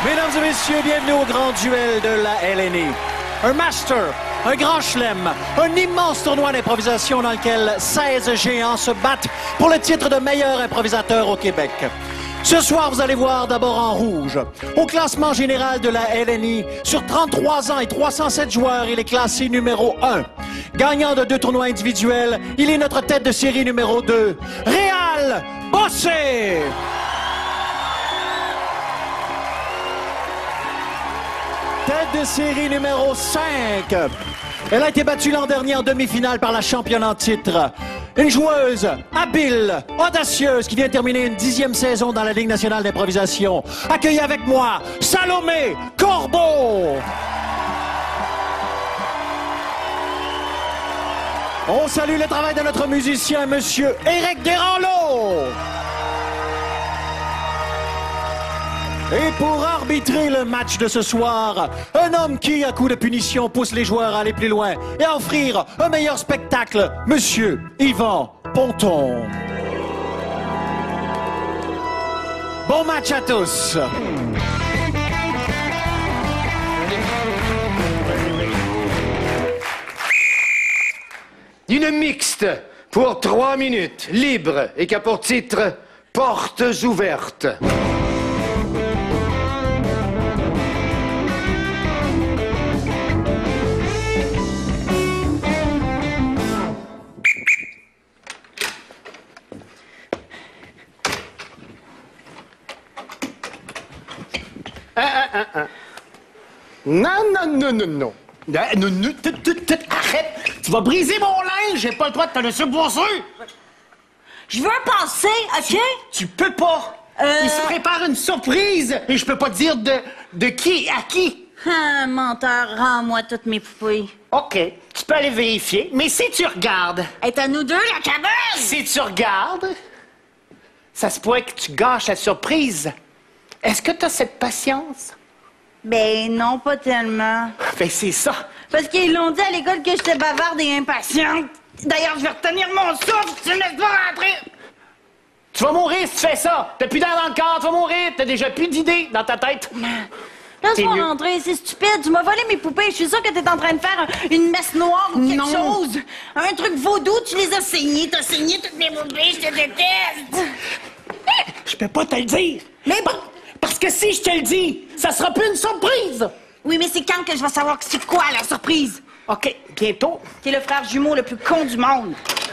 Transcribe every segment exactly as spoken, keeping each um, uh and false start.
Mesdames et messieurs, bienvenue au grand duel de la L N I. Un master, un grand chelem, un immense tournoi d'improvisation dans lequel seize géants se battent pour le titre de meilleur improvisateur au Québec. Ce soir, vous allez voir d'abord en rouge. Au classement général de la L N I, sur trente-trois ans et trois cent sept joueurs, il est classé numéro un. Gagnant de deux tournois individuels, il est notre tête de série numéro deux, Réal Bossé. Tête de série numéro cinq. Elle a été battue l'an dernier en demi-finale par la championne en titre. Une joueuse habile, audacieuse, qui vient terminer une dixième saison dans la Ligue nationale d'improvisation. Accueillez avec moi Salomé Corbeau. On salue le travail de notre musicien, Monsieur Éric Desranleau. Et pour arbitrer le match de ce soir, un homme qui, à coup de punition, pousse les joueurs à aller plus loin et à offrir un meilleur spectacle, Monsieur Yvan Ponton. Bon match à tous. Une mixte pour trois minutes, libre et qui a pour titre Portes ouvertes. Ah, ah, ah. Non, non, non, non, non. Ah, non, non, tout, tout, tout, arrête! Tu vas briser mon linge! J'ai pas le droit de te laisser bosser! Je veux passer, OK? Tu peux pas! Euh... Il se prépare une surprise! Et je peux pas te dire de, de qui à qui! Ah, menteur, rends-moi toutes mes poupées. OK, tu peux aller vérifier, mais si tu regardes... Est à nous deux, la cabane! Si tu regardes, ça se pourrait que tu gâches la surprise. Est-ce que t'as cette patience? Ben non, pas tellement. Ben c'est ça. Parce qu'ils l'ont dit à l'école que j'étais bavarde et impatiente. D'ailleurs, je vais retenir mon souffle si tu me laisses pas rentrer. Tu vas mourir si tu fais ça. T'as plus d'air dans le corps, tu vas mourir. T'as déjà plus d'idées dans ta tête. Laisse-moi rentrer, c'est stupide. Tu m'as volé mes poupées. Je suis sûre que t'es en train de faire une messe noire ou quelque non. chose. Un truc vaudou, tu les as saignées. T'as saigné toutes mes poupées, je te déteste. Je peux pas te le dire. Mais bon... Parce que si je te le dis, ça sera plus une surprise! Oui, mais c'est quand que je vais savoir que c'est quoi la surprise? OK, bientôt. T'es le frère jumeau le plus con du monde.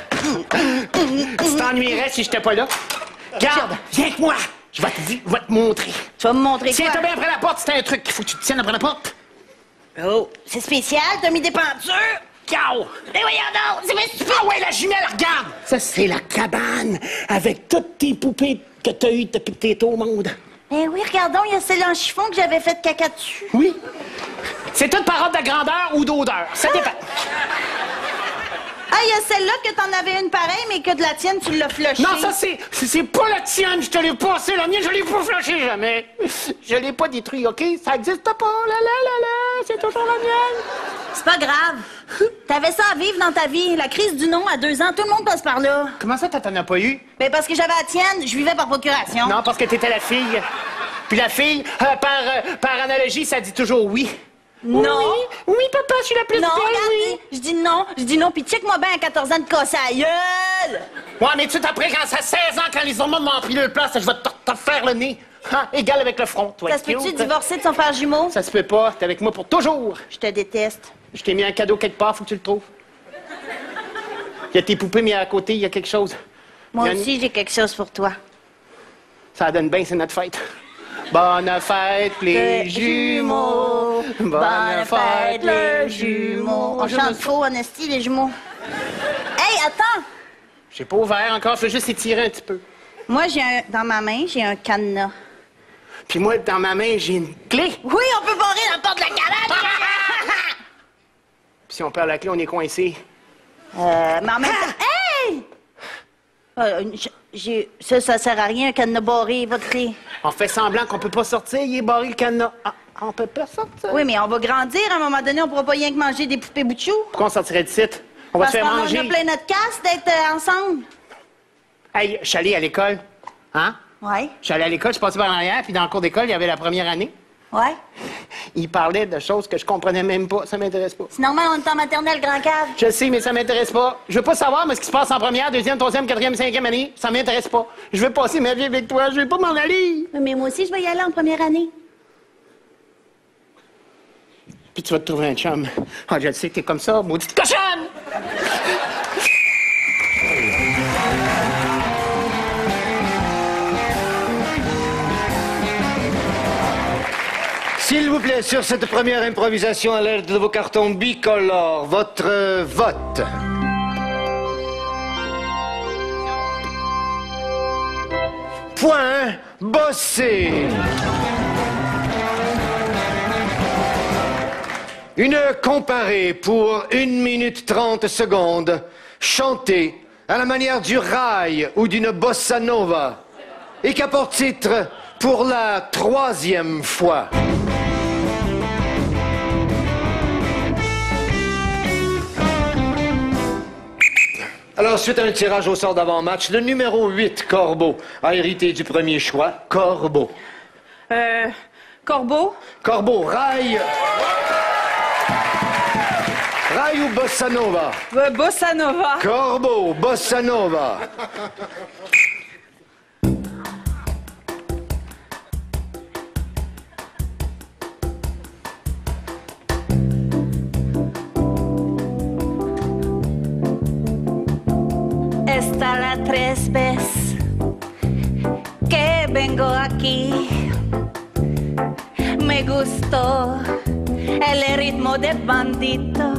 Tu t'ennuierais si j'étais pas là. Garde, viens avec moi. Je vais te dire, je vais te montrer. Tu vas me montrer quoi? Tiens-toi bien après la porte, c'est un truc qu'il faut que tu te tiennes après la porte. Oh, c'est spécial, t'as mis des pentures? Ciao! Mais voyons donc, c'est bien stupide! Ah ouais, la jumelle, regarde! Ça, c'est la cabane avec toutes tes poupées que t'as eues depuis que t'es au monde. Eh oui, regardons, il y a celle en chiffon que j'avais fait caca dessus. Oui. C'est toute par ordre de grandeur ou d'odeur. Ça dépend. Ah, il y a celle-là que t'en avais une pareille, mais que de la tienne, tu l'as flushée. Non, ça, c'est... C'est pas la tienne, je te l'ai passé. La mienne, je l'ai pas flashée jamais. Je l'ai pas détruit, OK? Ça existe pas. La la la la, c'est toujours la mienne. C'est pas grave. T'avais ça à vivre dans ta vie. La crise du nom à deux ans, tout le monde passe par là. Comment ça, t'en as pas eu? Ben parce que j'avais la tienne, je vivais par procuration. Non, parce que t'étais la fille. Puis la fille, euh, par, euh, par analogie, ça dit toujours oui. Non. Oui, oui, papa, je suis la plus Non, belle, regardez, oui. je dis non, je dis non, puis check-moi bien à quatorze ans de casser à gueule. Ouais, mais tout après, quand ça seize ans, quand les hormones m'ont pris le place, je vais te, te faire le nez. Hein, égal avec le front, toi. Ça se peut-tu cute. divorcer de son frère jumeau? Ça se peut pas, t'es avec moi pour toujours. Je te déteste. Je t'ai mis un cadeau quelque part, faut que tu le trouves. Il y a tes poupées, mais à côté, il y a quelque chose. Moi Une... aussi, j'ai quelque chose pour toi. Ça donne bien, c'est notre fête. Bonne fête, les jumeaux. Bonne fête, les jumeaux. On chante faux, honesty, les jumeaux. Hey, attends! J'ai pas ouvert encore, je veux juste étirer un petit peu. Moi, j'ai un... Dans ma main, j'ai un cadenas. Puis moi, dans ma main, j'ai une clé. Oui, on peut barrer la porte de la cabane! Puis si on perd la clé, on est coincé. Euh, mais en même temps... Hey! Euh, j'ai... Ça, ça sert à rien, un cadenas barré, votre clé. On fait semblant qu'on peut pas sortir, il est barré le cadenas. Ah, on peut pas sortir. Oui, mais on va grandir, à un moment donné, on pourra pas rien que manger des poupées bout de chou. Pourquoi on sortirait de site? On va se faire manger. On a plein notre casse d'être euh, ensemble. Hey, je suis allé à l'école. Hein? Ouais. Je suis allé à l'école, je suis passé par l'arrière, puis dans le cours d'école, il y avait la première année. Ouais? Il parlait de choses que je comprenais même pas. Ça m'intéresse pas. C'est normal, on est en maternelle, grand cave. Je sais, mais ça m'intéresse pas. Je veux pas savoir mais ce qui se passe en première, deuxième, troisième, quatrième, cinquième année. Ça m'intéresse pas. Je veux passer ma vie avec toi. Je veux pas m'en aller. Mais moi aussi, je vais y aller en première année. Puis tu vas te trouver un chum. Ah, je le sais, t'es comme ça, maudite cochonne! S'il vous plaît, sur cette première improvisation à l'aide de vos cartons bicolores, votre euh, vote. Point bossé. Une comparée pour une minute trente secondes, chantée à la manière du rail ou d'une bossa nova, et qui a pour titre pour la troisième fois. Alors, suite à un tirage au sort d'avant-match, le numéro huit, Corbeau, a hérité du premier choix, Corbeau. Euh, Corbeau? Corbeau, rail... Rail ou bossa nova? Euh, Bossa Nova. Corbeau, bossa nova. Esta la tres veces que vengo aquí. Me gustó el ritmo de bandito.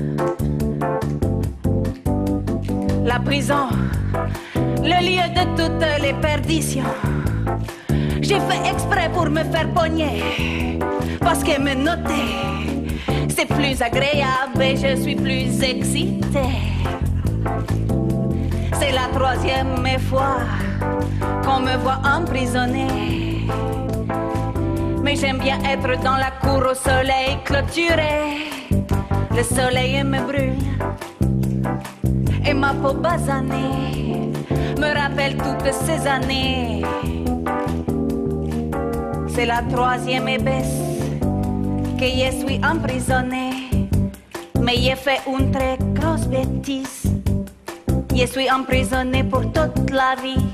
La prison, le lieu de toutes les perditions. J'ai fait exprès pour me faire pogner, parce que me noter, c'est plus agréable et je suis plus excitée. C'est la troisième fois qu'on me voit emprisonnée. Mais j'aime bien être dans la cour au soleil clôturé. Le soleil me brûle et ma peau basanée me rappelle toutes ces années. C'est la troisième vez que je suis emprisonnée, mais j'ai fait une très grosse bêtise. Je suis emprisonnée pour toute la vie.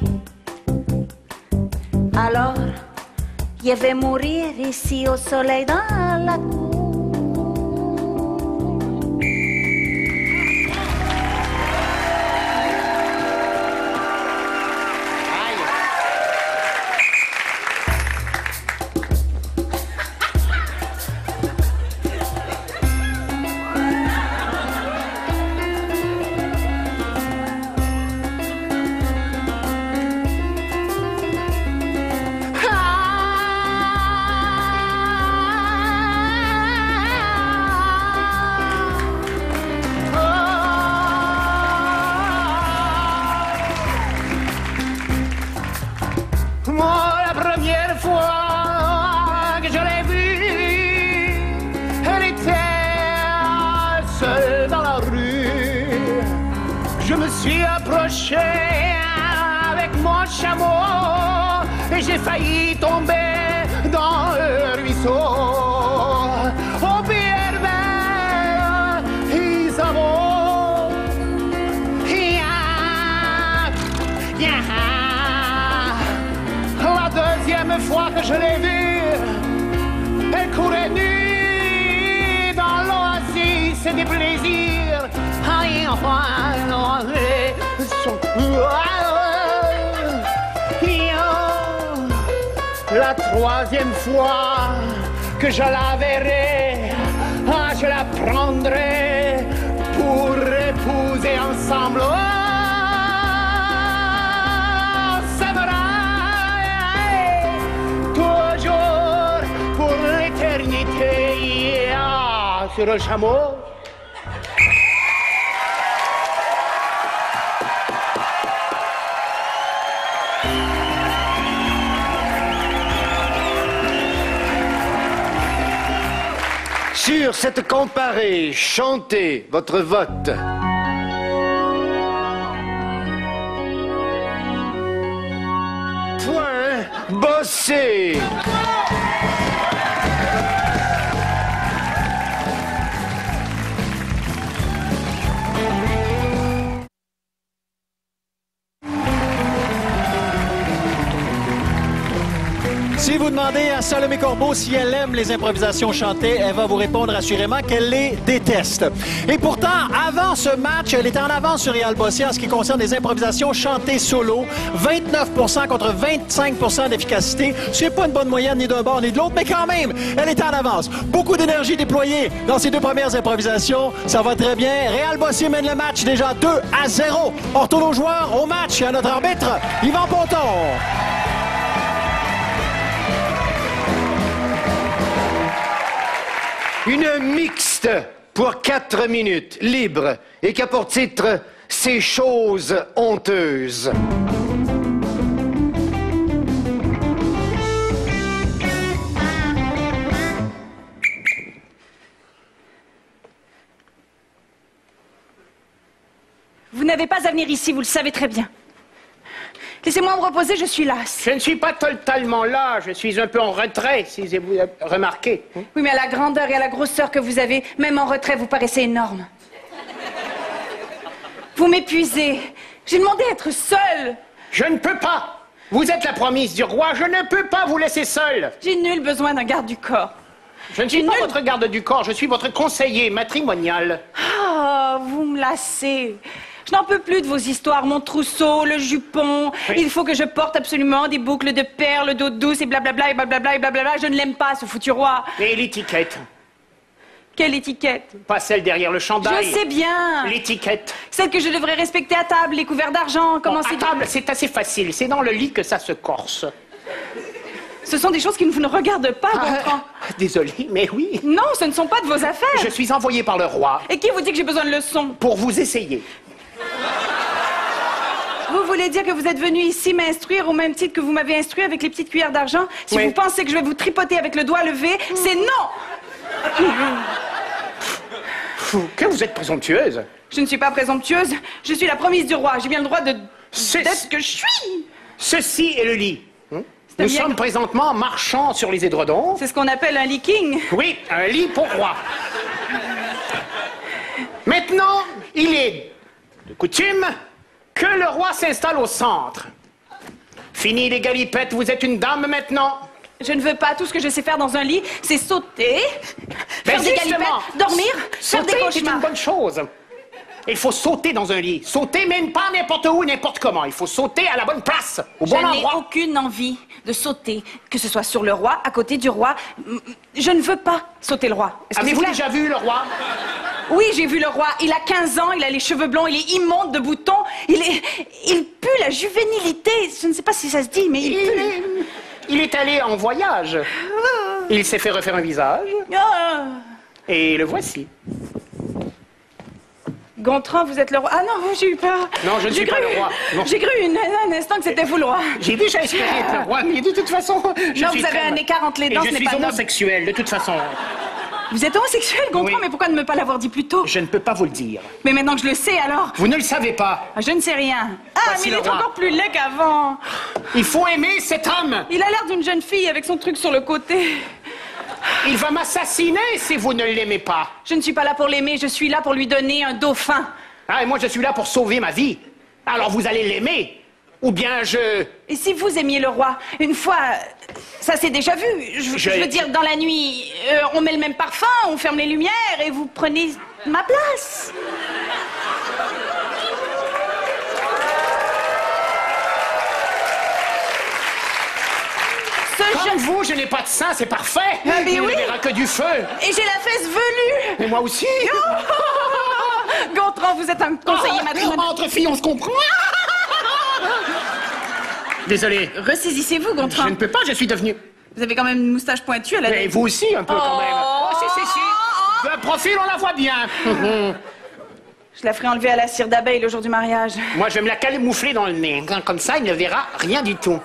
Alors, je vais mourir ici au soleil dans la cour. Moi, la première fois que je l'ai vue, elle était seule dans la rue. Je me suis approché avec mon chameau et j'ai failli tomber dans le ruisseau. Oh, Pierre Belle, Isabeau, ya, ya. La deuxième fois que je l'ai vue, elle courait nue dans l'oasis des plaisirs. La troisième fois que je la verrai, ah, je la prendrai pour épouser ensemble. Oh, toujours pour l'éternité, ah, sur le chameau. Sur cette comparée, chantez votre vote. Point bossé. Si vous demandez à Salomé Corbeau si elle aime les improvisations chantées, elle va vous répondre assurément qu'elle les déteste. Et pourtant, avant ce match, elle était en avance sur Réal Bossé en ce qui concerne les improvisations chantées solo. vingt-neuf pour cent contre vingt-cinq pour cent d'efficacité. C'est pas une bonne moyenne ni d'un bord ni de l'autre, mais quand même, elle est en avance. Beaucoup d'énergie déployée dans ces deux premières improvisations. Ça va très bien. Réal Bossé mène le match déjà deux à zéro. On retourne aux joueurs, au match et à notre arbitre, Yvan Ponton. Une mixte pour quatre minutes, libre, et qui a pour titre « Ces choses honteuses ». Vous n'avez pas à venir ici, vous le savez très bien. Laissez-moi me reposer, je suis lasse. Je ne suis pas totalement là, je suis un peu en retrait, si vous avez remarqué. Oui, mais à la grandeur et à la grosseur que vous avez, même en retrait, vous paraissez énorme. Vous m'épuisez. J'ai demandé à être seule. Je ne peux pas. Vous êtes la promise du roi, je ne peux pas vous laisser seule. J'ai nul besoin d'un garde du corps. Je ne suis pas votre garde du corps, je suis votre conseiller matrimonial. Ah, vous me lassez. Je n'en peux plus de vos histoires, mon trousseau, le jupon. Oui. Il faut que je porte absolument des boucles de perles, d'eau douce et blablabla et blablabla et blablabla. Je ne l'aime pas, ce foutu roi. Et l'étiquette? Quelle étiquette? Pas celle derrière le chandail. Je sais bien. L'étiquette. Celle que je devrais respecter à table, les couverts d'argent. Comment bon, c'est... À table, c'est assez facile. C'est dans le lit que ça se corse. Ce sont des choses qui ne vous ne regardent pas, Gontran. Ah, désolé, mais oui. Non, ce ne sont pas de vos affaires. Je suis envoyé par le roi. Et qui vous dit que j'ai besoin de leçons? Pour vous essayer. Vous voulez dire que vous êtes venu ici m'instruire au même titre que vous m'avez instruit avec les petites cuillères d'argent? Si oui. Vous pensez que je vais vous tripoter avec le doigt levé, mmh. c'est non! Que vous êtes présomptueuse? Je ne suis pas présomptueuse, je suis la promise du roi. J'ai bien le droit de... d'être ce que je suis! Ceci est le lit. Hum? Nous bien... sommes présentement marchant sur les édredons. C'est ce qu'on appelle un lit king? Oui, un lit pour roi. Maintenant, il est de coutume que le roi s'installe au centre. Fini les galipettes, vous êtes une dame maintenant. Je ne veux pas. Tout ce que je sais faire dans un lit, c'est sauter, ben faire des galipettes, dormir, faire des cauchemars. C'est une bonne chose. Il faut sauter dans un lit. Sauter, même pas n'importe où, n'importe comment. Il faut sauter à la bonne place, au bon endroit. Je n'ai aucune envie de sauter, que ce soit sur le roi, à côté du roi. Je ne veux pas sauter le roi. Avez-vous déjà vu le roi? Oui, j'ai vu le roi. Il a quinze ans, il a les cheveux blonds, il est immonde de boutons. Il est... Il pue la juvénilité. Je ne sais pas si ça se dit, mais il, il pue. Est... Il est allé en voyage. Il s'est fait refaire un visage. Ah. Et le voici. Gontran, vous êtes le roi. Ah non, j'ai eu peur. Non, je ne suis cru... pas le roi. J'ai cru une... un instant que c'était vous le roi. J'ai déjà espéré être le roi, mais de toute façon... Je non, suis vous avez très... un écart entre les dents, ce n'est pas homosexuel, de toute façon. Vous êtes homosexuel, Gontran, oui. Mais pourquoi ne me pas l'avoir dit plus tôt? Je ne peux pas vous le dire. Mais maintenant que je le sais, alors... Vous ne le savez pas. Je ne sais rien. Ah, Voici mais il est roi. encore plus laid qu'avant. Il faut aimer cet homme. Il a l'air d'une jeune fille avec son truc sur le côté. Il va m'assassiner si vous ne l'aimez pas. Je ne suis pas là pour l'aimer, je suis là pour lui donner un dauphin. Ah, et moi je suis là pour sauver ma vie. Alors vous allez l'aimer. Ou bien je... Et si vous aimiez le roi, une fois, ça s'est déjà vu. Je, je... je veux dire, dans la nuit, euh, on met le même parfum, on ferme les lumières et vous prenez ma place. Ce Comme jeune... vous, je n'ai pas de sein, c'est parfait. Ah, mais Il oui. ne verra que du feu. Et j'ai la fesse velue. Et moi aussi. Gontran, vous êtes un conseiller oh, matrimonial. Entre filles, on se comprend. Désolé. Ressaisissez-vous, Gontran. Je ne peux pas, je suis devenu... Vous avez quand même une moustache pointue à la... Mais vous aussi, un peu, oh. quand même. Oh, si, si, si. De profil, on la voit bien. Je la ferai enlever à la cire d'abeille le jour du mariage. Moi, je vais me la camoufler dans le nez. Comme ça, il ne verra rien du tout.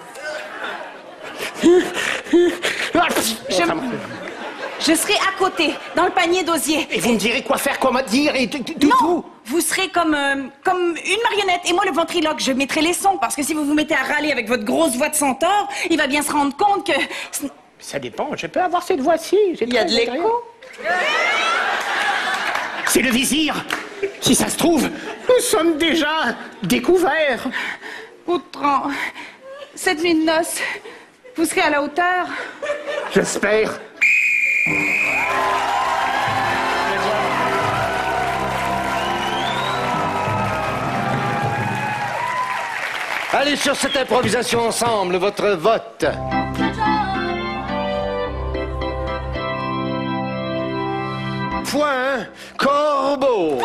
Je... Je serai à côté, dans le panier d'osier. Et vous me direz quoi faire, quoi me dire et tout. Non, tout. Vous serez comme, euh, comme une marionnette. Et moi, le ventriloque, je mettrai les sons. Parce que si vous vous mettez à râler avec votre grosse voix de centaure, il va bien se rendre compte que... Ça dépend, je peux avoir cette voix-ci. Il y a de l'écho. C'est le vizir. Si ça se trouve, nous sommes déjà découverts. Gontran, cette nuit de noces, Vous serez à la hauteur? J'espère. Allez sur cette improvisation ensemble, votre vote. Point Corbeau.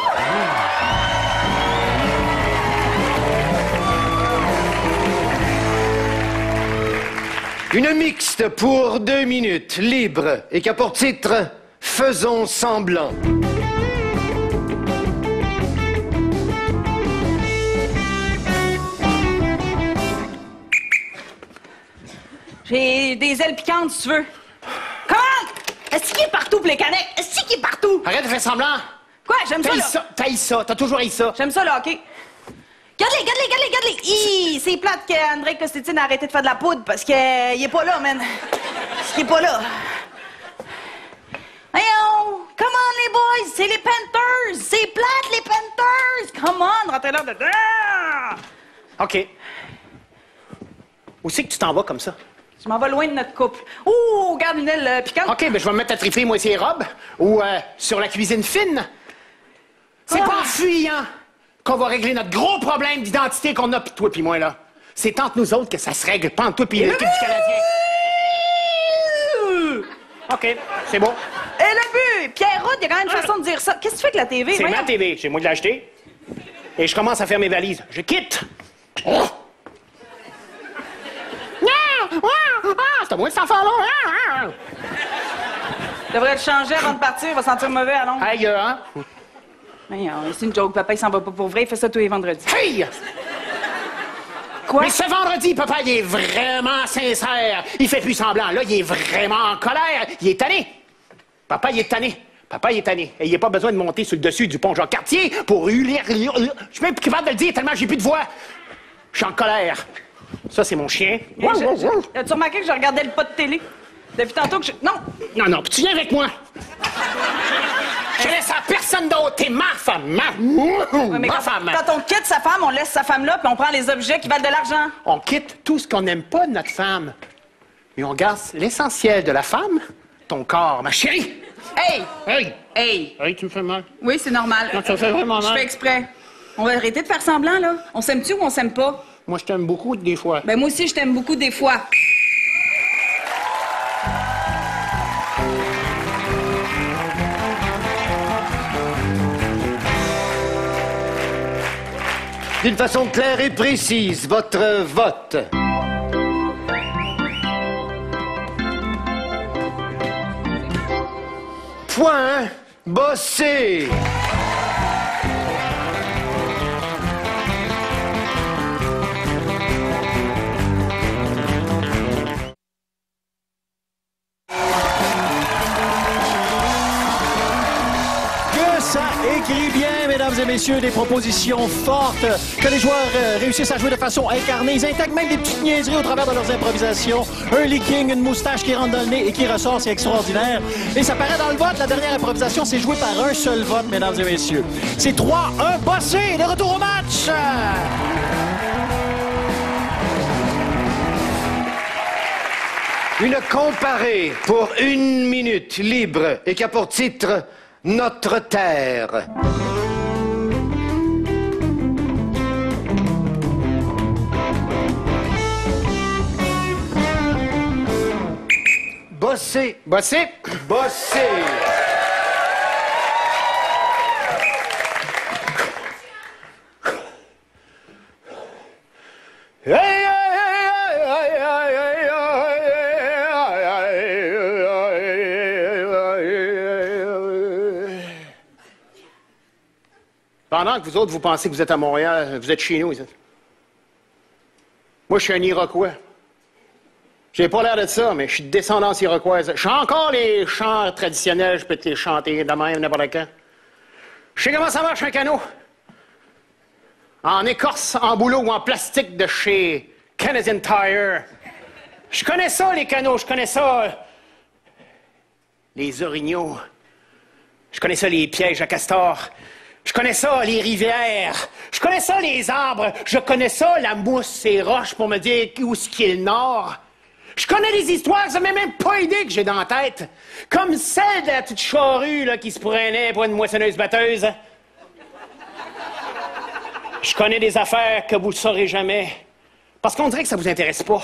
Une mixte pour deux minutes, libre, et qui a pour titre « Faisons semblant ». J'ai des ailes piquantes, si tu veux. Comment? Est-ce qu'il est partout pour les canettes? Est-ce qu'il est partout? Arrête de faire semblant. Quoi? J'aime ça, T'as là. ça, t'as ça, t'as toujours haï ça. J'aime ça, le hockey. Regarde-les, regarde-les, regarde-les, regarde-les. Hi, c'est plate qu'André Costetine a arrêté de faire de la poudre parce qu'il est pas là, man. Parce qu'il est pas là. Voyons! Come on, les boys! C'est les Panthers! C'est plate, les Panthers! Come on, rentrez-là dedans! OK. Où c'est que tu t'en vas comme ça? Je m'en vais loin de notre couple. Ouh, regarde une aile euh, piquante. OK, ben je vais me mettre à triper, moi, ces robes. Ou euh, sur la cuisine fine. C'est Ah. pas en fuyant qu'on va régler notre gros problème d'identité qu'on a, pis toi pis moi, là. C'est entre nous autres que ça se règle, pas entre toi pis l'équipe du Canadien. OK, c'est bon. Et le but! Pierre-Rod, il y a quand même une façon de dire ça. Qu'est-ce que tu fais avec la T V? C'est Voyons. ma T V, c'est moi de l'acheter. Et je commence à faire mes valises. Je quitte. Oh. C'est à moi de s'en faire là. Je devrais le changer avant de partir, il va sentir mauvais, allons. Aïe, hein? Voyons, c'est une joke, papa, il s'en va pas pour vrai, il fait ça tous les vendredis. Hey! Quoi? Mais ce vendredi, papa, il est vraiment sincère. Il fait plus semblant. Là, il est vraiment en colère. Il est tanné. Papa, il est tanné. Papa, il est tanné. Et il n'a pas besoin de monter sur le dessus du pont Jean-Cartier pour hurler. Je suis même plus capable de le dire tellement j'ai plus de voix. Je suis en colère. Ça, c'est mon chien. Je- je- As-tu remarqué que je regardais le pas de télé? Depuis tantôt que je... Non! Non, non, puis tu viens avec moi. Je laisse à personne d'autre. T'es ma femme. Ma, Ouais, mais ma quand, femme. quand on quitte sa femme, on laisse sa femme là, puis on prend les objets qui valent de l'argent. On quitte tout ce qu'on n'aime pas de notre femme. Mais on garde l'essentiel de la femme, ton corps, ma chérie. Hey! Hey! Hey! Hey, tu me fais mal. Oui, c'est normal. Non, ça fait vraiment Je mal. fais exprès. On va arrêter de faire semblant, là. On s'aime-tu ou on s'aime pas? Moi, je t'aime beaucoup des fois. Ben, moi aussi, je t'aime beaucoup des fois. D'une façon claire et précise, votre vote. Point Bossé. Que ça écrit bien, mesdames et messieurs, des propositions fortes, que les joueurs euh, réussissent à jouer de façon incarnée. Ils intègrent même des petites niaiseries au travers de leurs improvisations. Un leaking, une moustache qui rentre dans le nez et qui ressort, c'est extraordinaire. Et ça paraît dans le vote. La dernière improvisation, c'est joué par un seul vote, mesdames et messieurs. C'est trois un Bossé. De retour au match. Une comparée pour une minute libre et qui a pour titre Notre Terre. Bossé. Bossé. Bossé. Pendant que vous autres, vous pensez que vous êtes à Montréal, vous êtes chez nous. Ici. Moi, je suis un Iroquois. J'ai pas l'air de ça, mais je suis de descendance iroquoise. Je chante encore les chants traditionnels, je peux te les chanter de même, n'importe quand. Je sais comment ça marche, un canot. En écorce, en boulot ou en plastique de chez Canadian Tire. Je connais ça, les canots, je connais ça. Les orignaux. Je connais ça, les pièges à castor. Je connais ça, les rivières. Je connais ça, les arbres. Je connais ça, la mousse et roches pour me dire où ce qui est le nord. Je connais des histoires que ça m'a même pas idée que j'ai dans la tête. Comme celle de la petite charrue là, qui se prenait pour une moissonneuse-batteuse. Je connais des affaires que vous ne saurez jamais. Parce qu'on dirait que ça vous intéresse pas.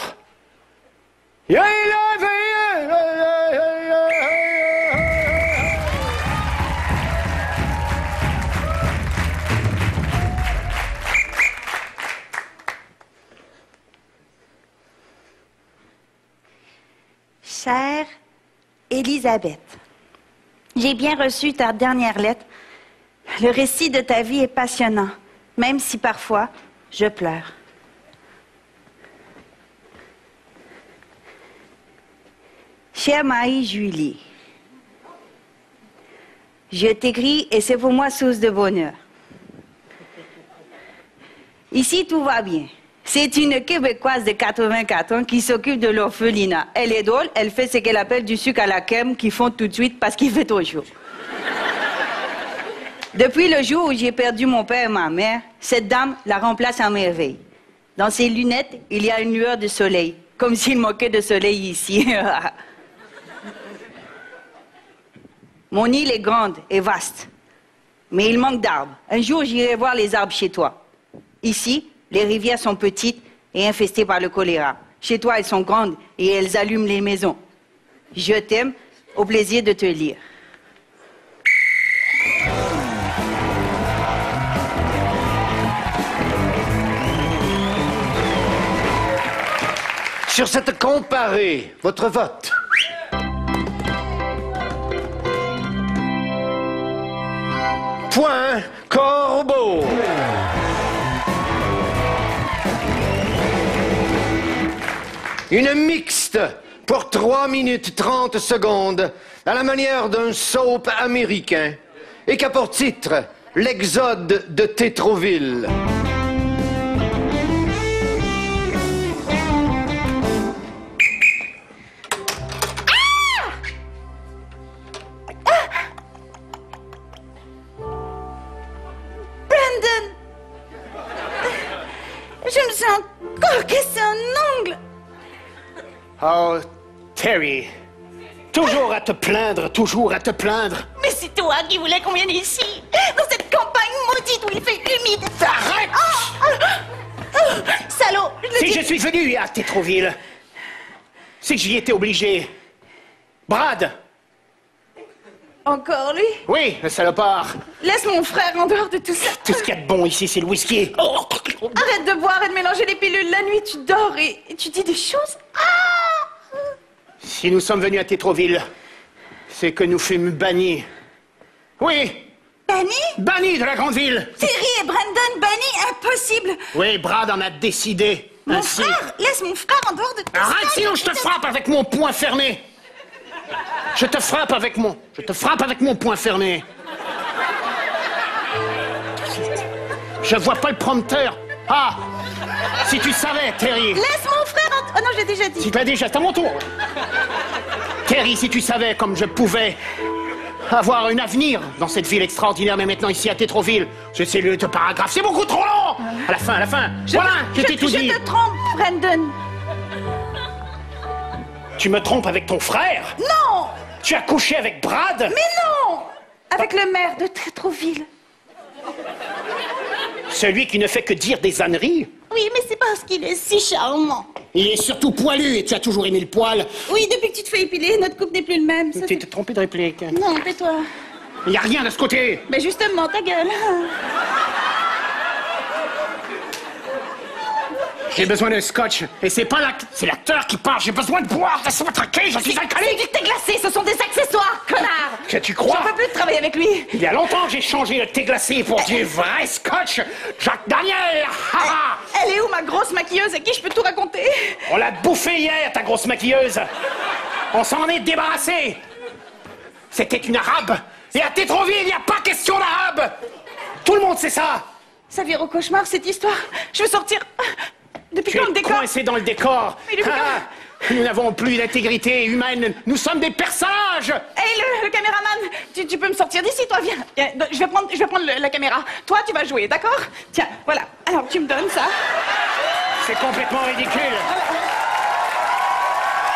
Chère Élisabeth, j'ai bien reçu ta dernière lettre. Le récit de ta vie est passionnant, même si parfois je pleure. Chère Marie-Julie, je t'écris et c'est pour moi source de bonheur. Ici, tout va bien. C'est une Québécoise de quatre-vingt-quatre ans qui s'occupe de l'orphelinat. Elle est drôle, elle fait ce qu'elle appelle du sucre à la crème qui fond tout de suite parce qu'il fait trop chaud. Depuis le jour où j'ai perdu mon père et ma mère, cette dame la remplace à merveille. Dans ses lunettes, il y a une lueur de soleil, comme s'il manquait de soleil ici. Mon île est grande et vaste, mais il manque d'arbres. Un jour, j'irai voir les arbres chez toi. Ici, les rivières sont petites et infestées par le choléra. Chez toi, elles sont grandes et elles allument les maisons. Je t'aime, au plaisir de te lire. Sur cette comparée, votre vote. Point Corbeau. Une mixte pour trois minutes trente secondes à la manière d'un soap américain et qu'a pour titre L'exode de Tétroville. Je me sens encore cassé un ongle. Oh, Terry. Toujours à te plaindre, toujours à te plaindre. Mais c'est toi qui voulais qu'on vienne ici, dans cette campagne maudite où il fait humide. Arrête! Oh, oh, oh, salaud! Je le Si dis... je suis venu à Tétroville, c'est que j'y étais obligé. Brad! Encore lui? Oui, le salopard. Laisse mon frère en dehors de tout ça. Tout ce qu'il y a de bon ici, c'est le whisky. Oh. Arrête de boire et de mélanger les pilules. La nuit, tu dors et, et tu dis des choses. Ah! Si nous sommes venus à Tétroville, c'est que nous fûmes bannis. Oui, Banni? bannis de la grande ville. Terry et Brandon bannis? Impossible. Oui, Brad en a décidé. Mon Ainsi. frère, laisse mon frère en dehors de tout ça. Arrête, sinon je te frappe avec mon poing fermé. Je te frappe avec mon... Je te frappe avec mon poing fermé. Je vois pas le prompteur. Ah! Si tu savais, Terry. Laisse mon frère en... Oh non, j'ai déjà dit. Si tu l'as déjà, c'est à mon tour. Terry, si tu savais comme je pouvais avoir un avenir dans cette ville extraordinaire, mais maintenant ici à Tétroville, j'essaie de te paragraphe, c'est beaucoup trop long. À la fin, à la fin. Je voilà, te- je t'ai je- tout je dit. te trompe, Brandon. Tu me trompes avec ton frère? Non! Tu as couché avec Brad? Mais non! Avec le maire de Tétroville. Celui qui ne fait que dire des âneries? Oui, mais c'est parce qu'il est si charmant. Il est surtout poilu et tu as toujours aimé le poil. Oui, depuis que tu te fais épiler, notre couple n'est plus le même. Ça Tu fait- t'es trompé de réplique. Non, tais-toi. Il n'y a rien de ce côté. Mais justement, ta gueule. J'ai besoin d'un scotch. Et c'est pas l'act... C'est l'acteur qui parle. J'ai besoin de boire. Laisse-moi tranquille, je suis C'est alcoolique. du thé glacé, ce sont des accessoires, connard. Que tu crois? J'en peux plus de travailler avec lui. Il y a longtemps que j'ai changé le thé glacé pour du vrai scotch. Jacques Daniel. Ha, ha. Elle est où, ma grosse maquilleuse à qui je peux tout raconter? On l'a bouffé hier, ta grosse maquilleuse. On s'en est débarrassé. C'était une arabe. Et à Tétroville, il n'y a pas question d'arabe. Tout le monde sait ça. Ça vire au cauchemar, cette histoire. Je veux sortir. Depuis Tu quand le es décor? coincé dans le décor. Mais depuis Ah, nous n'avons plus d'intégrité humaine. Nous sommes des personnages. Hey, le, le caméraman, tu, tu peux me sortir d'ici, toi, viens. Viens, Je vais prendre, je vais prendre le- la caméra. Toi, tu vas jouer, d'accord? Tiens, voilà. Alors, tu me donnes ça. C'est complètement ridicule.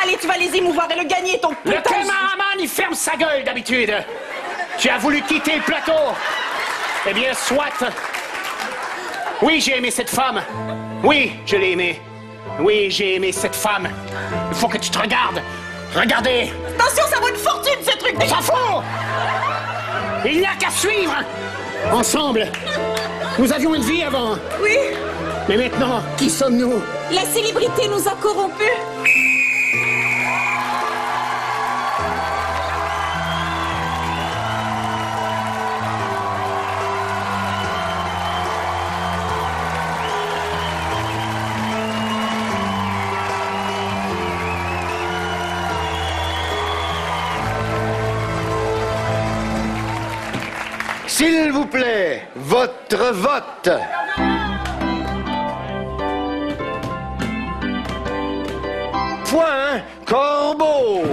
Allez, tu vas les émouvoir et le gagner, ton putain... Le caméraman, il ferme sa gueule d'habitude. Tu as voulu quitter le plateau. Eh bien, soit. Oui, j'ai aimé cette femme. Oui, je l'ai aimée. Oui, j'ai aimé cette femme. Il faut que tu te regardes. Regardez. Attention, ça vaut une fortune, ce truc. On s'en fout. Il n'y a qu'à suivre. Ensemble. Nous avions une vie avant. Oui. Mais maintenant, qui sommes-nous? La célébrité nous a corrompus. S'il vous plaît, votre vote. Point Corbeau.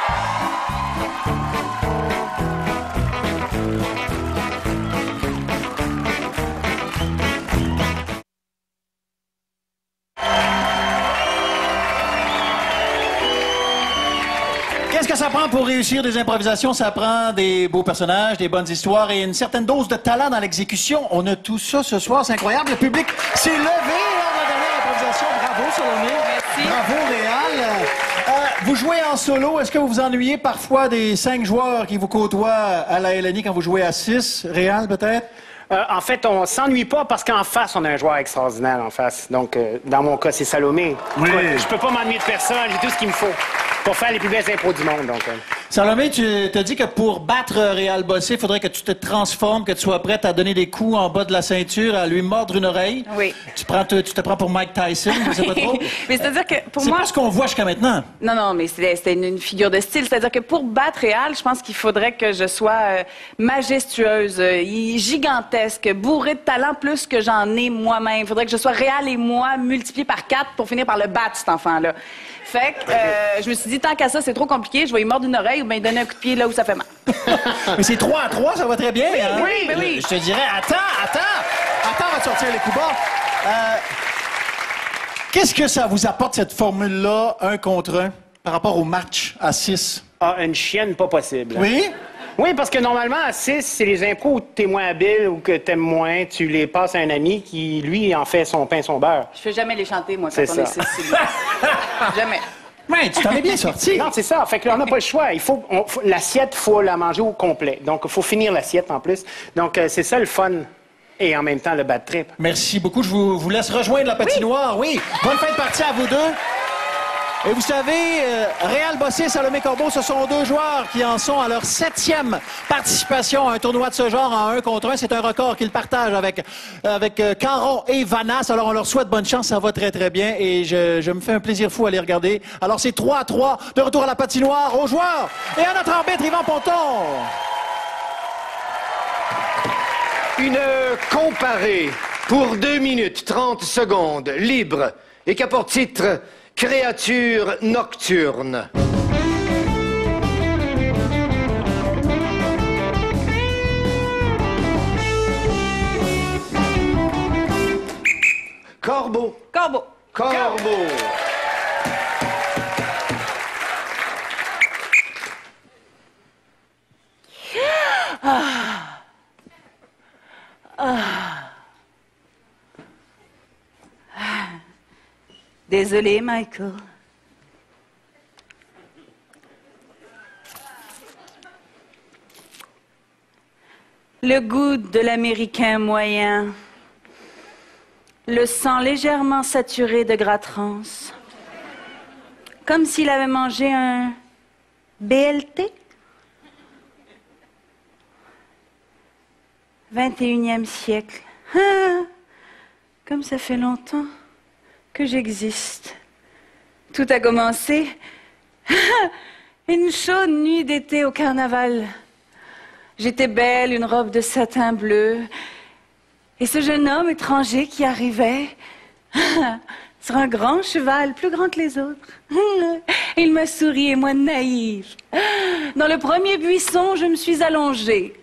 Qu'est-ce que ça prend pour réussir des improvisations? Ça prend des beaux personnages, des bonnes histoires et une certaine dose de talent dans l'exécution. On a tout ça ce soir, c'est incroyable. Le public s'est levé lors de la dernière improvisation. Bravo, Salomé. Merci. Bravo, Réal. Euh, vous jouez en solo. Est-ce que vous vous ennuyez parfois des cinq joueurs qui vous côtoient à la L N I quand vous jouez à six? Réal, peut-être? Euh, en fait, on s'ennuie pas parce qu'en face, on a un joueur extraordinaire en face. Donc, euh, dans mon cas, c'est Salomé. Oui. Je peux pas m'ennuyer de personne. J'ai tout ce qu'il me faut pour faire les plus belles impros du monde. Donc, euh. Salomé, tu t'as dit que pour battre Réal Bossé, il faudrait que tu te transformes, que tu sois prête à donner des coups en bas de la ceinture, à lui mordre une oreille. Oui. Tu, prends, tu, tu te prends pour Mike Tyson, je sais pas trop. Mais c'est-à-dire que pour C'est moi... pas ce qu'on voit jusqu'à maintenant. Non, non, mais c'était c'était une, une figure de style. C'est-à-dire que pour battre Réal, je pense qu'il faudrait que je sois euh, majestueuse, euh, gigantesque, bourrée de talent plus que j'en ai moi-même. Il faudrait que je sois Réal et moi multipliés par quatre pour finir par le battre, cet enfant-là. Fait que euh, je me suis dit, tant qu'à ça, c'est trop compliqué, je vais lui mordre une oreille ou bien lui donner un coup de pied là où ça fait mal. Mais c'est trois à trois, ça va très bien. Hein? oui, ben oui. Je, je te dirais, attends, attends, attends, on va te sortir les coups bas. Euh, Qu'est-ce que ça vous apporte, cette formule-là, un contre un, par rapport au match à six? Ah, une chienne pas possible. Oui? Oui, parce que normalement, à six, c'est les impros où t'es moins habile ou que t'aimes moins. Tu les passes à un ami qui, lui, en fait son pain, son beurre. Je fais jamais les chanter, moi, quand C'est on ça. est six. c'est- Jamais. Oui, tu t'en es bien sorti. Non, c'est ça. Fait que là, on n'a pas le choix. Il faut, on- faut- l'assiette, faut la manger au complet. Donc, il faut finir l'assiette en plus. Donc, euh, c'est ça le fun. Et en même temps, le bad trip. Merci beaucoup. Je vous, vous laisse rejoindre la patinoire. Oui. Bonne fin de partie à vous deux. Et vous savez, euh, Réal Bossé et Salomé Corbeau, ce sont deux joueurs qui en sont à leur septième participation à un tournoi de ce genre en un contre un. C'est un record qu'ils partagent avec, avec euh, Caron et Vanas. Alors, on leur souhaite bonne chance. Ça va très, très bien. Et je, je me fais un plaisir fou à les regarder. Alors, c'est trois à trois de retour à la patinoire aux joueurs. Et à notre arbitre, Yvan Ponton. Une comparée pour deux minutes trente secondes, libre, et qui a pour titre Créature nocturne. Corbeau. Corbeau. Corbeau. Désolé, Michael. Le goût de l'américain moyen. Le sang légèrement saturé de gras trans. Comme s'il avait mangé un B L T. vingt et unième siècle. Ah, comme ça fait longtemps que j'existe. Tout a commencé une chaude nuit d'été au carnaval. J'étais belle, une robe de satin bleu. Et ce jeune homme étranger qui arrivait sur un grand cheval, plus grand que les autres. Il m'a souri et moi naïve. Dans le premier buisson, je me suis allongée.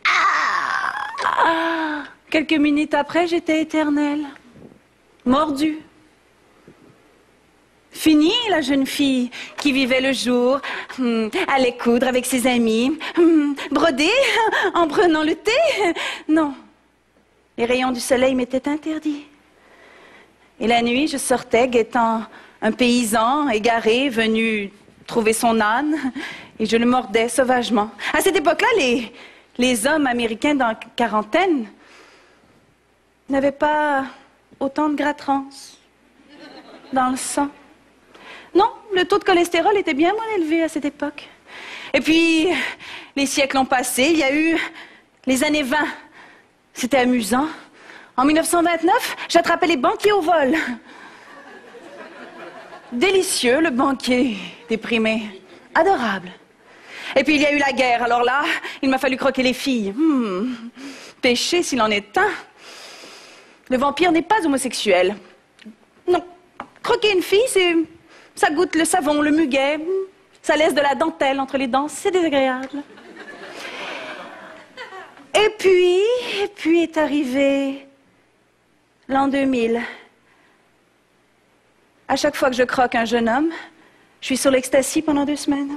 Ah, quelques minutes après, j'étais éternelle. Mordue. Fini la jeune fille qui vivait le jour, hum, allait coudre avec ses amis, hum, broder en prenant le thé. Non, les rayons du soleil m'étaient interdits. Et la nuit, je sortais guettant un paysan égaré venu trouver son âne et je le mordais sauvagement. À cette époque-là, les, les hommes américains dans la quarantaine n'avaient pas autant de gras trans dans le sang. Non, le taux de cholestérol était bien moins élevé à cette époque. Et puis, les siècles ont passé, il y a eu les années vingt. C'était amusant. En mille neuf cent vingt-neuf, j'attrapais les banquiers au vol. Délicieux, le banquier déprimé. Adorable. Et puis, il y a eu la guerre. Alors là, il m'a fallu croquer les filles. Hmm, péché s'il en est un. Le vampire n'est pas homosexuel. Non. Croquer une fille, c'est... ça goûte le savon, le muguet. Ça laisse de la dentelle entre les dents. C'est désagréable. Et puis, et puis est arrivé l'an deux mille. À chaque fois que je croque un jeune homme, je suis sur l'ecstasy pendant deux semaines.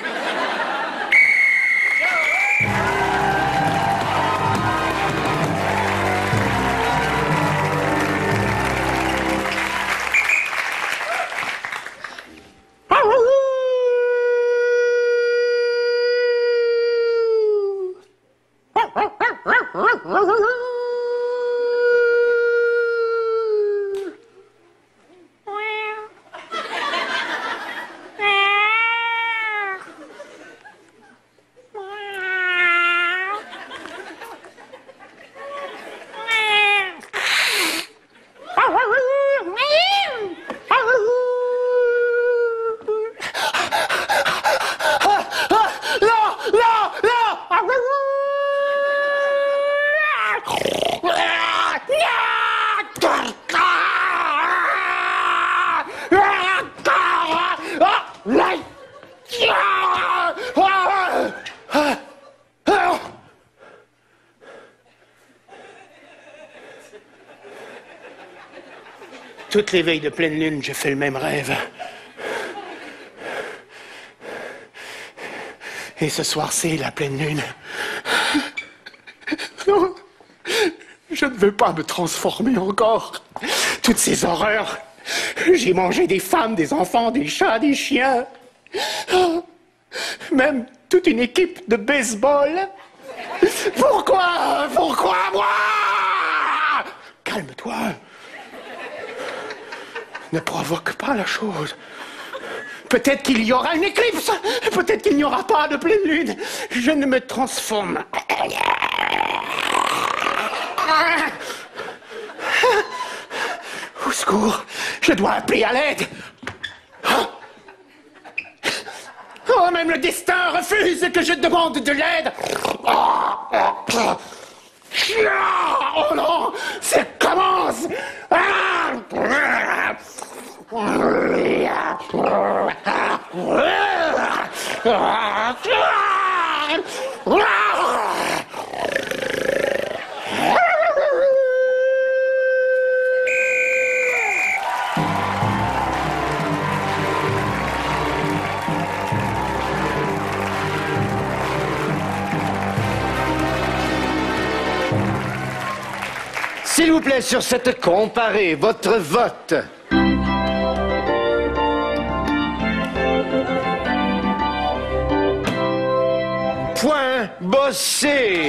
Toutes les veilles de pleine lune, j'ai fait le même rêve. Et ce soir, c'est la pleine lune. Non, je ne veux pas me transformer encore. Toutes ces horreurs. J'ai mangé des femmes, des enfants, des chats, des chiens. Même toute une équipe de baseball. Pourquoi? Pourquoi moi? Calme-toi. Ne provoque pas la chose. Peut-être qu'il y aura une éclipse. Peut-être qu'il n'y aura pas de pleine lune. Je ne me transforme. Au secours, je dois appeler à l'aide. Oh, même le destin refuse que je demande de l'aide. Oh non, ça commence. S'il vous plaît, sur cette comparée, votre vote. Point bossé.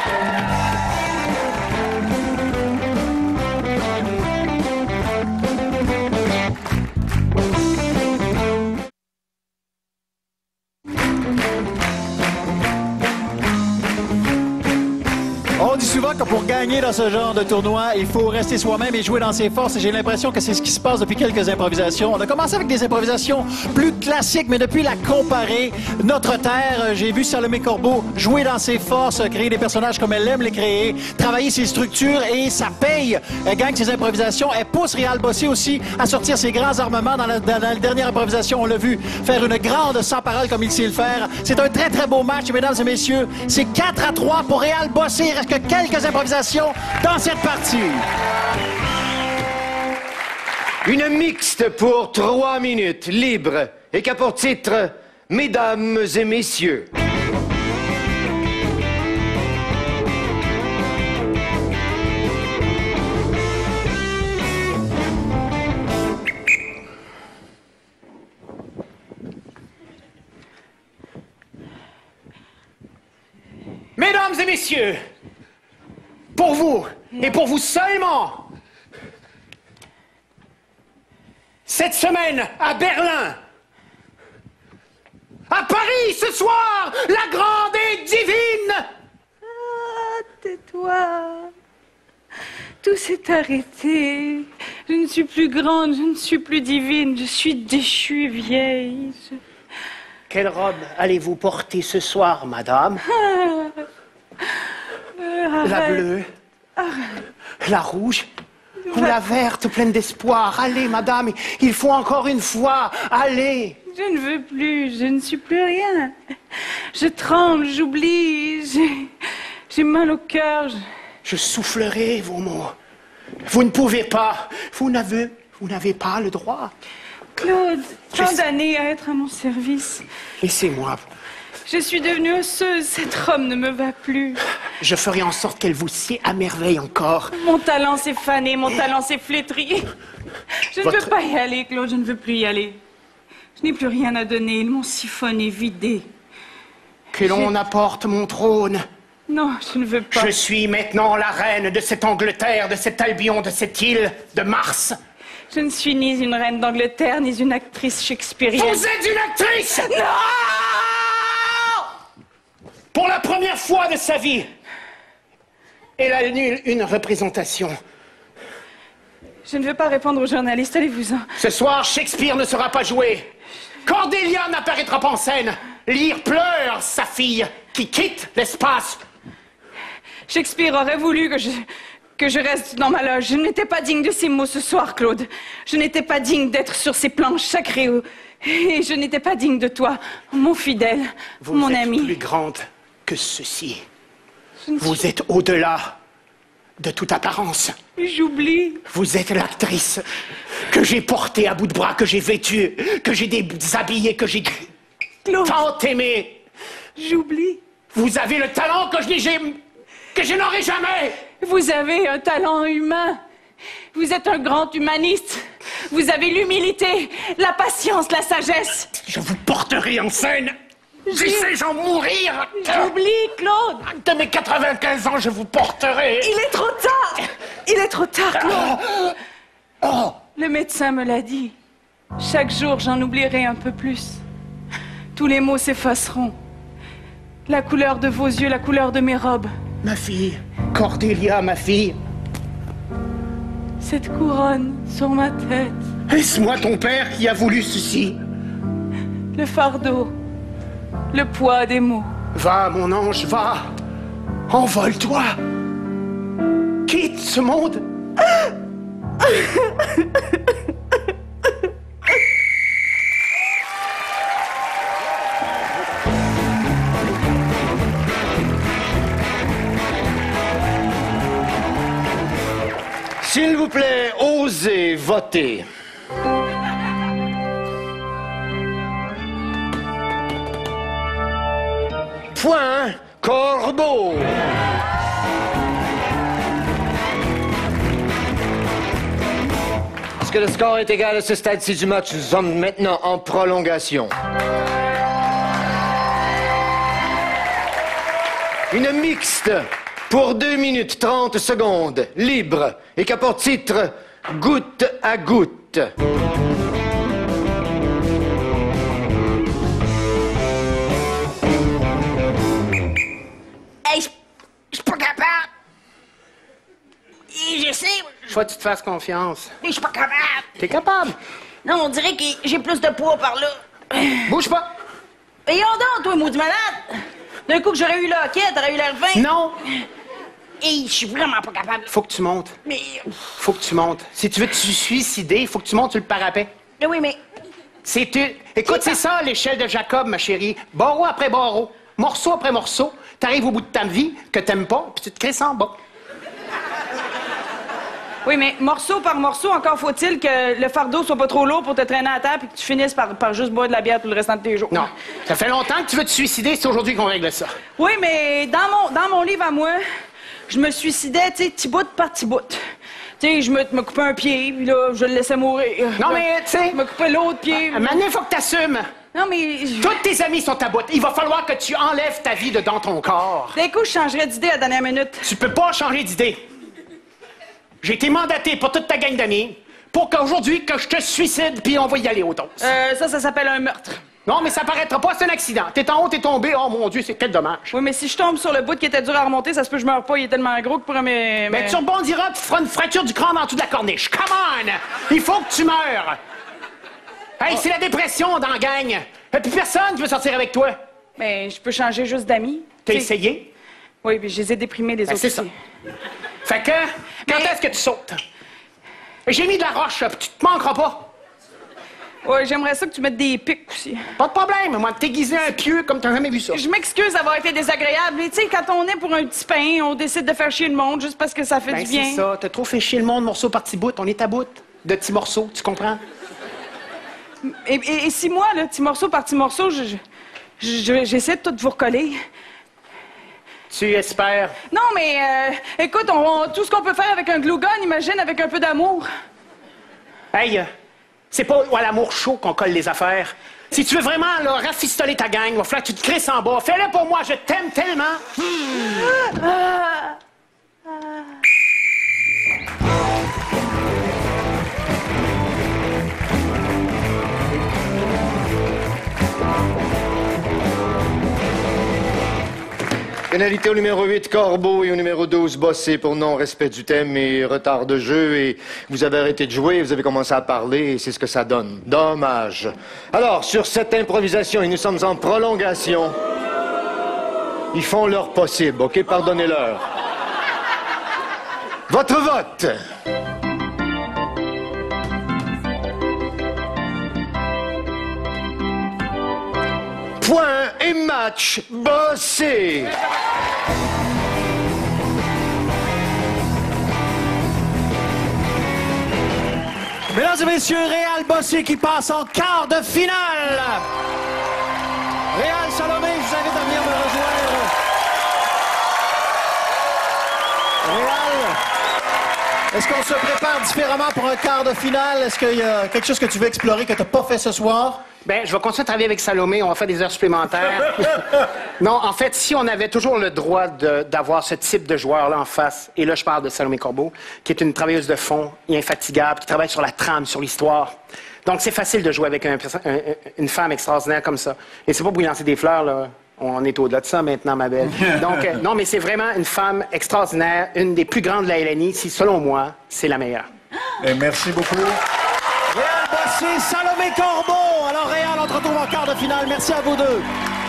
On dit souvent que pour gagner dans ce genre de tournoi, il faut rester soi-même et jouer dans ses forces. Et j'ai l'impression que c'est ce qui se passe depuis quelques improvisations. On a commencé avec des improvisations plus classiques, mais depuis la comparée, Notre Terre, j'ai vu Salomé Corbeau jouer dans ses forces, créer des personnages comme elle aime les créer, travailler ses structures et ça paye. Elle gagne ses improvisations. Elle pousse Réal Bossé aussi à sortir ses grands armements. Dans la, dans la dernière improvisation, on l'a vu faire une grande sans parole comme il sait le faire. C'est un très, très beau match, mesdames et messieurs. C'est quatre à trois pour Réal Bossé. Il reste que quelques improvisations dans cette partie. Une mixte pour trois minutes, libre, et qui a pour titre « Mesdames et messieurs ». Mesdames et messieurs, pour vous, et pour vous seulement, cette semaine à Berlin, à Paris ce soir, la grande et divine. Ah, tais-toi. Tout s'est arrêté. Je ne suis plus grande, je ne suis plus divine, je suis déchue, vieille. Je... Quelle robe allez-vous porter ce soir, madame? Ah. Euh, La bleue, la rouge ou la verte pleine d'espoir? Allez, madame, il faut encore une fois, allez. Je ne veux plus, je ne suis plus rien. Je tremble, j'oublie, j'ai, j'ai mal au cœur. Je... Je soufflerai vos mots. Vous ne pouvez pas, vous n'avez, vous n'avez pas le droit. Claude, tant Je... d'années à être à mon service. Laissez-moi. Je suis devenue osseuse, cette robe ne me va plus. Je ferai en sorte qu'elle vous sied à merveille encore. Mon talent s'est fané, mon talent s'est flétri. Je Votre... ne veux pas y aller, Claude, je ne veux plus y aller. Je n'ai plus rien à donner, mon siphon est vidé. Que l'on apporte mon trône. Non, je ne veux pas. Je suis maintenant la reine de cette Angleterre, de cet Albion, de cette île de Mars. Je ne suis ni une reine d'Angleterre, ni une actrice shakespearienne. Vous êtes une actrice! Non! Pour la première fois de sa vie, elle annule une représentation. Je ne veux pas répondre aux journalistes, allez-vous-en. Ce soir, Shakespeare ne sera pas joué. Cordelia n'apparaîtra pas en scène. Lear pleure sa fille qui quitte l'espace. Shakespeare aurait voulu que je, que je reste dans ma loge. Je n'étais pas digne de ces mots ce soir, Claude. Je n'étais pas digne d'être sur ces planches sacrées. Et je n'étais pas digne de toi, mon fidèle, Vous mon êtes ami. plus grande que ceci. Je Vous suis... êtes au-delà de toute apparence. J'oublie. Vous êtes l'actrice que j'ai portée à bout de bras, que j'ai vêtue, que j'ai déshabillée, que j'ai Claude, tant aimée. j'oublie. Vous avez le talent que je n'ai jamais... que je n'aurai jamais. Vous avez un talent humain. Vous êtes un grand humaniste. Vous avez l'humilité, la patience, la sagesse. Je vous porterai en scène. Sais-je en mourir? J'oublie, Claude. De mes quatre-vingt-quinze ans, je vous porterai. Il est trop tard. Il est trop tard, Claude. Oh. Le médecin me l'a dit. Chaque jour, j'en oublierai un peu plus. Tous les mots s'effaceront. La couleur de vos yeux, la couleur de mes robes. Ma fille, Cordelia, ma fille. Cette couronne sur ma tête. Est-ce moi ton père qui a voulu ceci? Le fardeau. Le poids des mots. Va, mon ange, va. Envole-toi. Quitte ce monde. S'il vous plaît, osez voter. Point Corbeau. Est-ce que le score est égal à ce stade-ci du match? Nous sommes maintenant en prolongation. Une mixte pour deux minutes trente secondes, libre, et qui a pour titre « Goutte à goutte ». Hey, je je suis pas capable. Et je sais, Je vois que tu te fasses confiance. mais je suis pas capable. T'es capable. Non, on dirait que j'ai plus de poids par là. Bouge pas. Et donc, toi, maudit malade. D'un coup que j'aurais eu le hockey, t'aurais eu l'air vingt. Non. Et je suis vraiment pas capable. Faut que tu montes. Mais, Faut que tu montes. Si tu veux te suicider, il faut que tu montes sur le parapet. mais oui, mais C'est tu... Écoute, c'est ça l'échelle de Jacob, ma chérie. Barreau après barreau, morceau après morceau. T'arrives au bout de ta vie que t'aimes pas, puis tu te crisses en bas. Oui, mais morceau par morceau, encore faut-il que le fardeau soit pas trop lourd pour te traîner à terre puis que tu finisses par, par juste boire de la bière tout le restant de tes jours. Non. Ça fait longtemps que tu veux te suicider, c'est aujourd'hui qu'on règle ça. Oui, mais dans mon, dans mon livre à moi, je me suicidais, tu sais, petit bout par petit bout. Tu sais, je me, me coupais un pied, puis là, je le laissais mourir. Non, mais, tu sais... Je me coupais l'autre pied. Maintenant, il faut que t'assumes. Non, mais... Tous tes amis sont à bout. Il va falloir que tu enlèves ta vie de dans ton corps. D'un coup, je changerais d'idée à la dernière minute. Tu peux pas changer d'idée. J'ai été mandaté pour toute ta gang d'amis pour qu'aujourd'hui, que je te suicide, puis on va y aller au dos. Euh, ça, ça s'appelle un meurtre. Non, mais ça paraîtra pas, c'est un accident. T'es en haut, t'es tombé, oh mon Dieu, c'est quel dommage. Oui, mais si je tombe sur le bout qui était dur à remonter, ça se peut que je meure pas, il est tellement gros que pour mes... Ben, mes... tu rebondiras, tu feras une fracture du crâne en dessous de la corniche. Come on! Il faut que tu meurs. Hey, c'est la dépression dans la gang. Et puis personne qui veut sortir avec toi. Mais je peux changer juste d'amis. T'as T'sais- essayé? Oui, puis je les ai déprimés, les Ben, autres c'est ça. aussi. Fait que, quand Mais- est-ce que tu sautes? J'ai mis de la roche, puis tu te manqueras pas. Oui, j'aimerais ça que tu mettes des pics aussi. Pas de problème, moi, te déguiser un pieu comme t'as jamais vu ça. Je m'excuse d'avoir été désagréable, mais tu sais, quand on est pour un petit pain, on décide de faire chier le monde juste parce que ça fait Ben, du bien. c'est ça, t'as trop fait chier le monde morceau par petit bout. On est à bout de petits morceaux, tu comprends? Et, et- et si moi, là, petit morceau par petit morceau, je- je- je- j'essaie de tout vous recoller. Tu espères. Non, mais euh, écoute, on- on- tout ce qu'on peut faire avec un glue gun, imagine avec un peu d'amour. Hey, euh, c'est pas à l'amour chaud qu'on colle les affaires. Si tu veux vraiment là, rafistoler ta gang, il va falloir que tu te crisses en bas. Fais-le pour moi, je t'aime tellement. Pénalité au numéro huit, Corbeau, et au numéro douze, Bossé, pour non-respect du thème et retard de jeu. Et vous avez arrêté de jouer, vous avez commencé à parler, et c'est ce que ça donne. Dommage. Alors, sur cette improvisation, et nous sommes en prolongation, ils font leur possible, OK? Pardonnez-leur. Votre vote! Point et match, Bossé! Mesdames et messieurs, Réal Bossé qui passe en quart de finale. Réal Salomé, je vous invite à venir me rejoindre. Réal, est-ce qu'on se prépare différemment pour un quart de finale? Est-ce qu'il y a quelque chose que tu veux explorer que tu n'as pas fait ce soir? Ben, je vais continuer à travailler avec Salomé. On va faire des heures supplémentaires. Non, en fait, si on avait toujours le droit de- d'avoir ce type de joueur-là en face, et là, je parle de Salomé Corbeau, qui est une travailleuse de fond, infatigable, qui travaille sur la trame, sur l'histoire. Donc, c'est facile de jouer avec un perso- un- un- une femme extraordinaire comme ça. Et c'est pas pour lui lancer des fleurs, là. On est au-delà de ça maintenant, ma belle. Donc, euh, non, mais c'est vraiment une femme extraordinaire, une des plus grandes de la L N I. Si, selon moi, c'est la meilleure. Et merci beaucoup. Réal Bossé, Salomé Corbeau. Alors, Réal, on te retrouve en quart de finale. Merci à vous deux.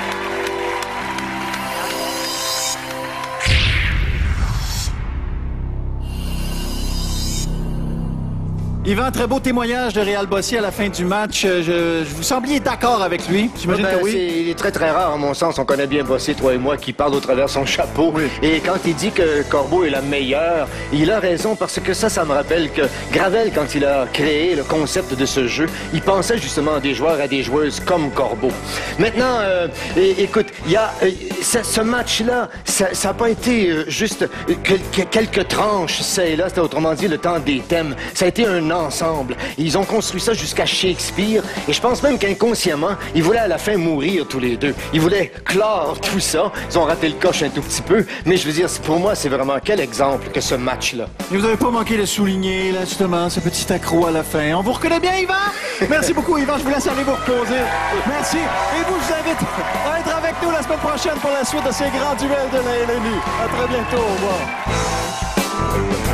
Yvan, très beau témoignage de Réal Bossé à la fin du match. Je, je vous sembliez d'accord avec lui. J'imagine Ben, que oui. c'est- il est très, très rare, à mon sens. On connaît bien Bossé, toi et moi, qui parle au travers son chapeau. Et quand il dit que Corbeau est la meilleure, il a raison, parce que ça, ça me rappelle que Gravel, quand il a créé le concept de ce jeu, il pensait justement à des joueurs, à des joueuses comme Corbeau. Maintenant, euh, é- écoute, il y a euh, ce, ce match-là, ça n'a pas été euh, juste euh, quel- quel- quelques tranches, ça et là, c'était autrement dit le temps des thèmes. Ça a été un ensemble. Ils ont construit ça jusqu'à Shakespeare, et je pense même qu'inconsciemment, ils voulaient à la fin mourir tous les deux. Ils voulaient clore tout ça. Ils ont raté le coche un tout petit peu, mais je veux dire, c'est- pour moi, c'est vraiment quel exemple que ce match-là. Et vous n'avez pas manqué de souligner, là, justement, ce petit accro à la fin. On vous reconnaît bien, Yvan? Merci beaucoup, Yvan. Je vous laisse aller vous reposer. Merci. Et vous, je vous invite à être avec nous la semaine prochaine pour la suite de ces grands duels de la L N I. À très bientôt. Au revoir.